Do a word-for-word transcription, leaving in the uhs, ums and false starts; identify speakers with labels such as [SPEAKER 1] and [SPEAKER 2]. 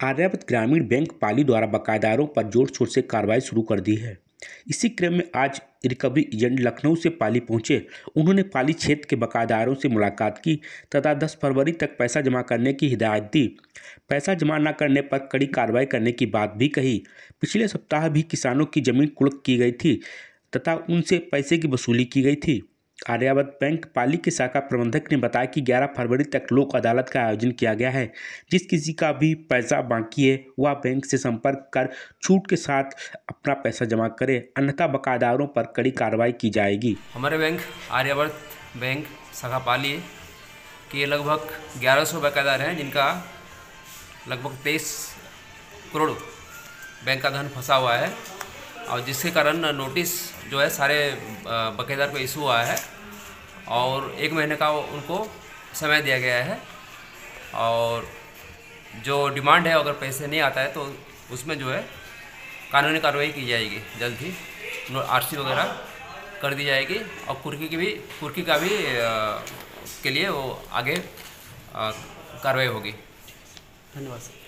[SPEAKER 1] आर्यावर्त ग्रामीण बैंक पाली द्वारा बकायेदारों पर जोर शोर से कार्रवाई शुरू कर दी है। इसी क्रम में आज रिकवरी एजेंट लखनऊ से पाली पहुंचे। उन्होंने पाली क्षेत्र के बकायेदारों से मुलाकात की तथा दस फरवरी तक पैसा जमा करने की हिदायत दी। पैसा जमा न करने पर कड़ी कार्रवाई करने की बात भी कही। पिछले सप्ताह भी किसानों की जमीन कुर्क की गई थी तथा उनसे पैसे की वसूली की गई थी। आर्यावर्त बैंक पाली के शाखा प्रबंधक ने बताया कि ग्यारह फरवरी तक लोक अदालत का आयोजन किया गया है। जिस किसी का भी पैसा बाकी है वह बैंक से संपर्क कर छूट के साथ अपना पैसा जमा करे, अन्यथा बकायेदारों पर कड़ी कार्रवाई की जाएगी।
[SPEAKER 2] हमारे बैंक आर्यावर्त बैंक शाखा पाली के लगभग ग्यारह सौ बकायेदार हैं, जिनका लगभग तेईस करोड़ बैंक का धन फंसा हुआ है और जिसके कारण नोटिस जो है सारे बकायेदार को इशू हुआ है और एक महीने का उनको समय दिया गया है। और जो डिमांड है, अगर पैसे नहीं आता है तो उसमें जो है कानूनी कार्रवाई की जाएगी। जल्द ही आरसी वगैरह कर दी जाएगी और कुर्की की भी कुर्की का भी आ, के लिए वो आगे कार्रवाई होगी। धन्यवाद सर।